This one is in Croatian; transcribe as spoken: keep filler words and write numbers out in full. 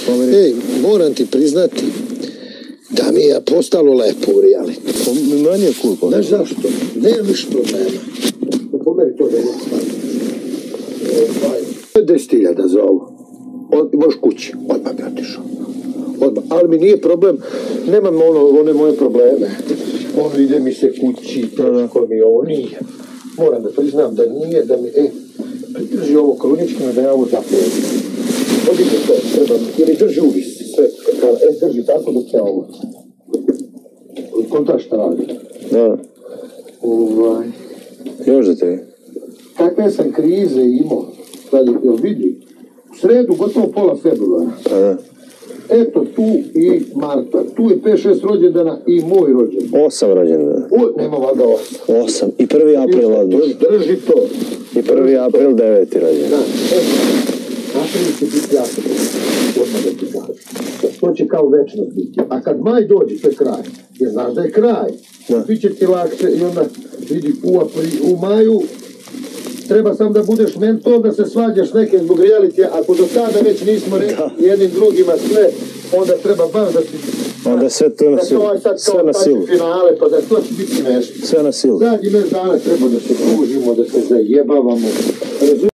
Ej, moram ti priznati da mi je postalo lepo u realitu. Meni je cool. Znaš zašto? Nema više problema. Po meni to da je stvarno. deset hiljada za ovo. Možeš kući. Odmah bi otišao. Odmah. Ali mi nije problem. Nemam ono, one moje probleme. Ono ide mi se kući, teško mi ovo nije. Moram da priznam da nije, da mi, e, pridrži ovo koluničkima da ja ovo zapijem. Odite to, treba mi, jer mi drži uvis, sve, e, drži tako dok ja ovo. Kontra šta radi? Da. Ovaj. Još za tebi. Kakve sam krize imao, sad, jel vidi, u sredu gotovo pola februara. A da. Eto tu i Marta, tu je pet šest rođendana i moj rođendan. Osam rođendana. O, nema valjda osam. Osam. I prvi april odmah. Drži to. I prvi april deveti rođendan. Da, eto, april će biti jako odmah da ti kažem. To će kao večnost biti. A kad maj dođe, to je kraj. Jer znaš da je kraj. Da. Biće ti lakše i onda vidi u, apri, u maju treba sam da budeš mentor, da se svađaš neke zbog realitija. Ako do tada već nismo rekli jednim drugima sve, onda treba baš da ti... Onda sve to na silu. Sve na silu. Finale, pa da to će biti smešno. Sve na silu. Zadnji mes dana treba da se družimo, da se zajebavamo.